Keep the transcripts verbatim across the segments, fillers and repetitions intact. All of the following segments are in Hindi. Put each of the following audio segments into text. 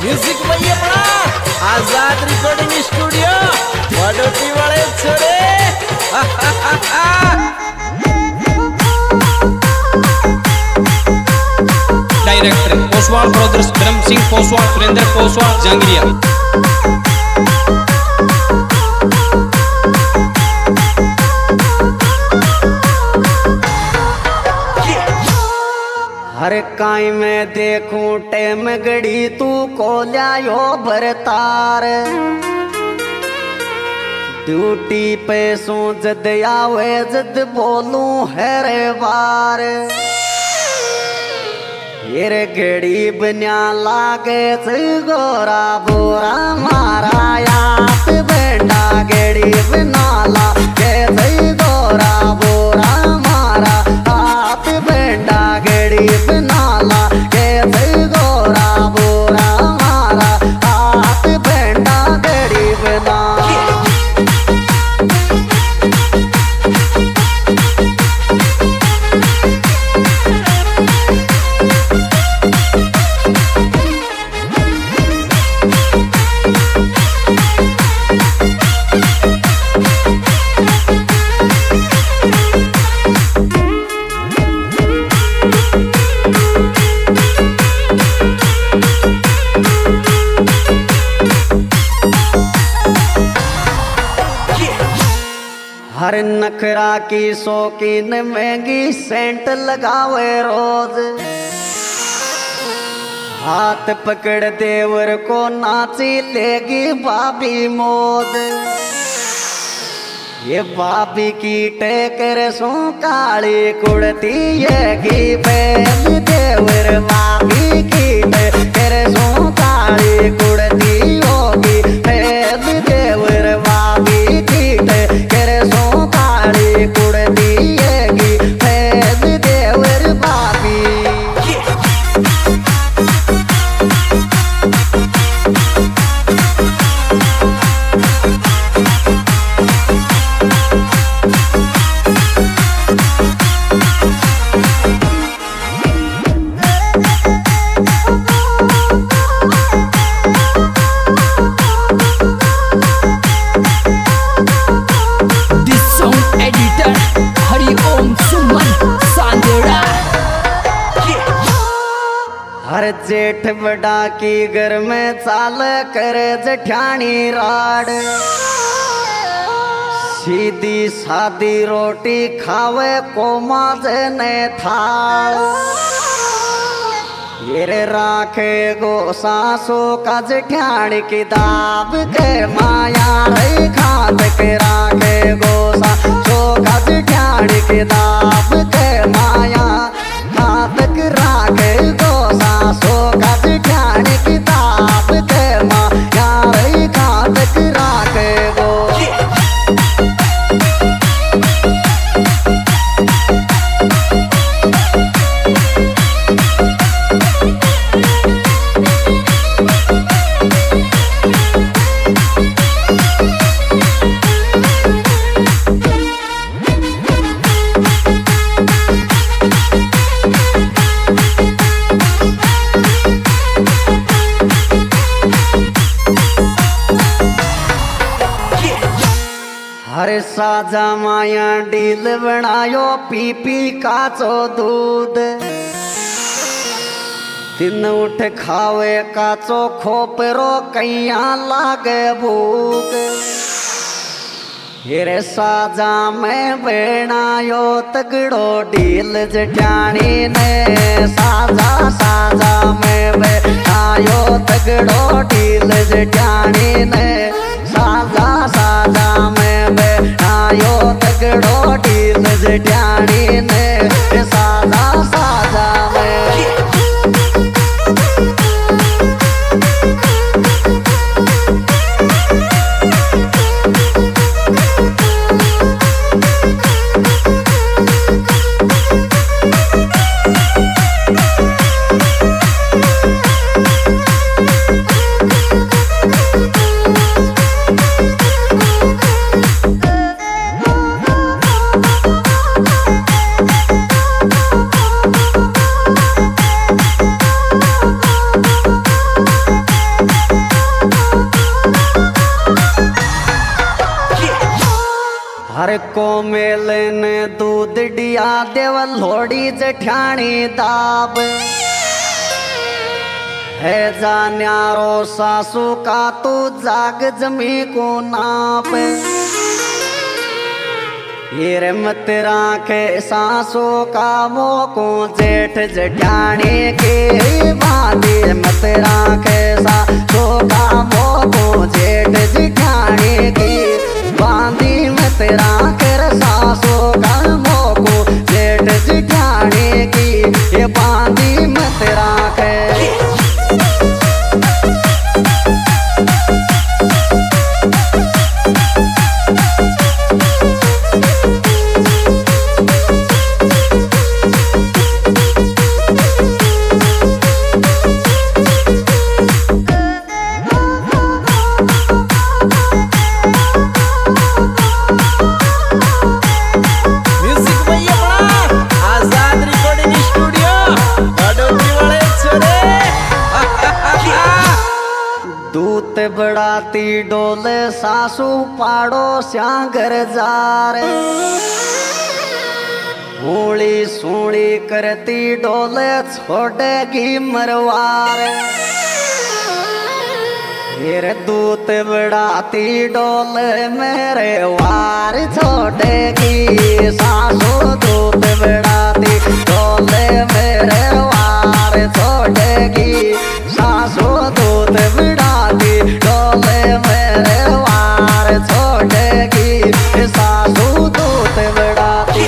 म्यूजिक भैया बड़ा आजाद रिकॉर्डिंग स्टूडियो वाडोटी वाले छोरे। डायरेक्टर पोसवाल ब्रदर्स धर्म सिंह पोसवाल, सुरेंद्र पोसवाल, जंगरिया। हर काई में देखूं टेम गड़ी तू को लायो भरतार। ड्यूटी पे सो जद आवे जद बोलूं हरे बार। ये घड़ी बन्या लागे गोरा बोरा मारा यात बेंडा घड़ी बना लागे गोरा बोरा मारा हाथ बेंडा घड़ी बना लागे गोरा बोरा मारा हाथ बेंडा घड़ी बना। हर नखरा की शौकीन महंगी सेंट लगावे रोज। हाथ पकड़ देवर को नाची लेगी भाभी मौज। ये भाभी की टेकर सो काली कुड़ती येगी बैल देवर भाभी की टेकर सो काली कुड़ती होगी बैल देवर भाभी की टेकर सो काली कुड़ती येगी बैल देवर भाभी। हर जेठ बड़ा की घर में चाल कर जठानी राड। सीधी सादी रोटी खावे को माजे ने थाल। ये राखे गो सासो का जठानी किताब के माया रे खाद के राखे गो सासो का जठानी किताब के माया खादक राखे गो सासो का जठानी किताब के माया रे खादक राखे गो। हरे साजा माया डील बनायो पी पी काचो दूध। दिन उठ खावे काचो खोपरो कैया लागे भूख। हेरे साजा में बनायो तगड़ो डील जठानी ने। साजा साजा में बनायो तगड़ो डील जठानी ने। साजा साजा में बनायो तगड़ो डील जठानी ने। साजा साजा में हर को मेले ने दूध दिया देव लोड़ी जठानी दाब है जान्यारो सासू का तू जाग जमी को नाप ये रे मत राखे सासू का मोको जेठ जठानी के बांधी मत राखे सासू का मोको जेठ जठानी की बांधी मत राखे सासू का मोको जेठ जठानी की ये बांधी मत राखे। दूत बड़ाती डोले सासू पाड़ो श्यांगर जार होली सोली करती डोले छोड़ेगी मरवार फिर दूत बड़ाती डोले मेरे वार छोड़ेगी सासू दूत बड़ाती डोले मेरे वार छोड़ेगी सासू दूत बड़ाती डोले मेरे वार छोड़ेगी सासू दूत बड़ाती।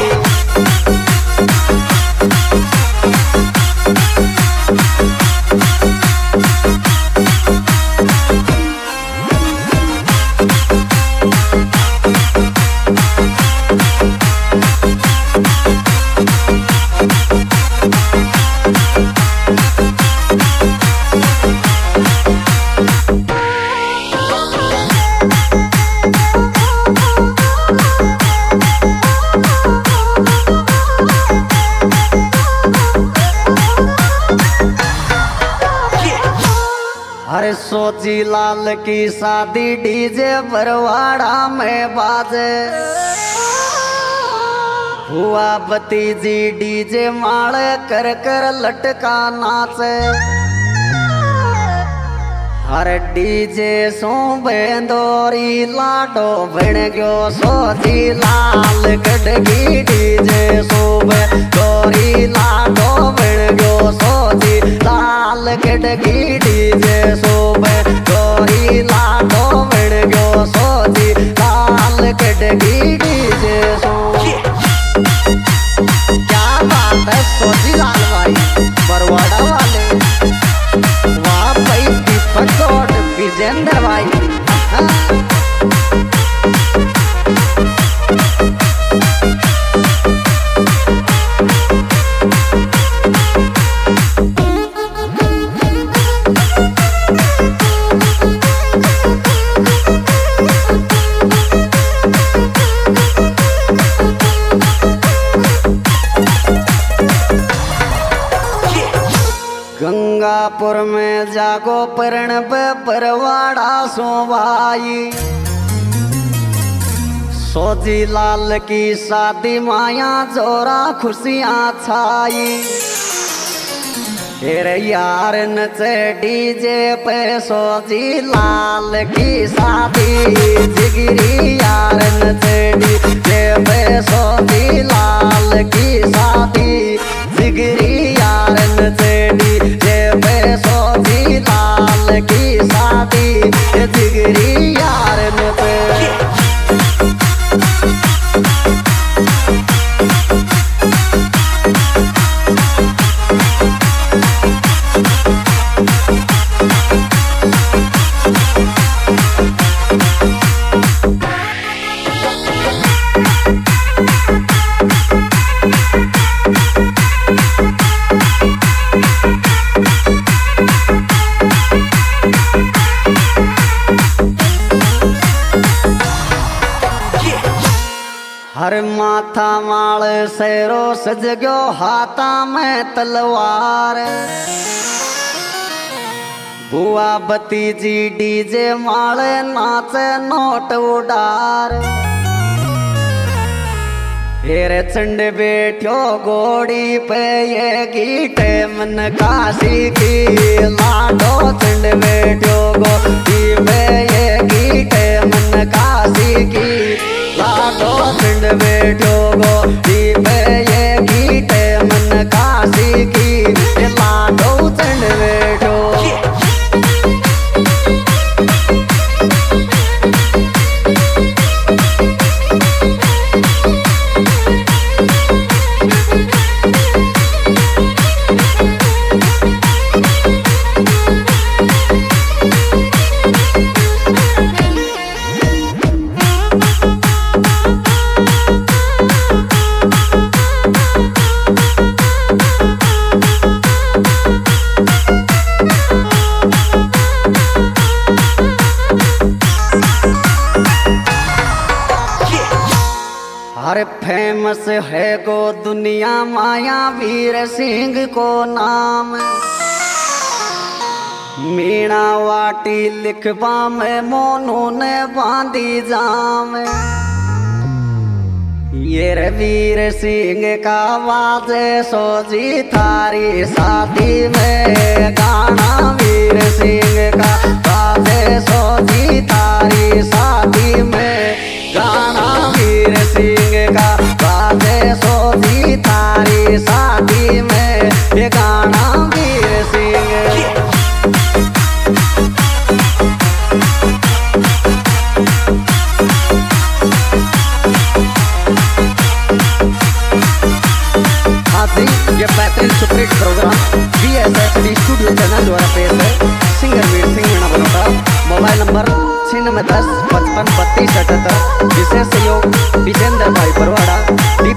अरे सोची लाल की शादी डीजे बरवाड़ा में बाजे हुआ भतीजी डीजे माले कर कर लटका नाचे हर डीजे सो बेंदोरी लाडो बन गयो सोची लाल गडगी डीजे सो बेंदोरी लाडो बन गयो सोची लाल गडगी डीजे सो बेंदोरी लाडो बन गयो सोची लाल गडगी डीजे सो। क्या बात है सोची लाल भाई बरवाड़ा वाले, वाह भाई दीपक गौड़ विजेंद्र भाई। गंगापुर में जागो परण पे परवाड़ा सो भाई सोजी लाल की शादी माया जोरा खुशियां छाई फिर यार नचे डीजे पे सोजी लाल की शादी जिगरी यार नचे डीजे पे सोजी लाल की शादी जिगरी यार नचे डीजे पे सोजी लाल की शादी जिगरी यार नचे। हर माथा माल शेरो सज गयो हाथा में तलवार बुआ भतीजी डीजे माल नाचे नोट उडार हेरे चंड बैठो गोड़ी पे ये गीटे मन काशी की लाडो चंड बैठो गोड़ी पे ये गीटे मन काशी की लाडो चंड बैठो गोड़ी पे ये गीटे मन काशी की लाडो चंड बैठो अरे फेमस है गो दुनिया माया वीर सिंह को नाम मीणा वाटी लिखवा में मोनू ने बांधी जाम ये रे वीर सिंह का वाजे सोजी थारी शादी में गाना वीर सिंह का वाजे सोजी थारी शादी में गाना वीर सिंह का बाजे सोजी थारी शादी में ये गाना वीर सिंह ये बेहतरीन superhit programme B S S D studio channel द्वारा पेश है। Singer Veer Singh Meena Banota. Mobile number छियानवे दस पचपन बत्तीस अठहत्तर। विशेष सहयोग विजेंद्र भाई परवाड़ा।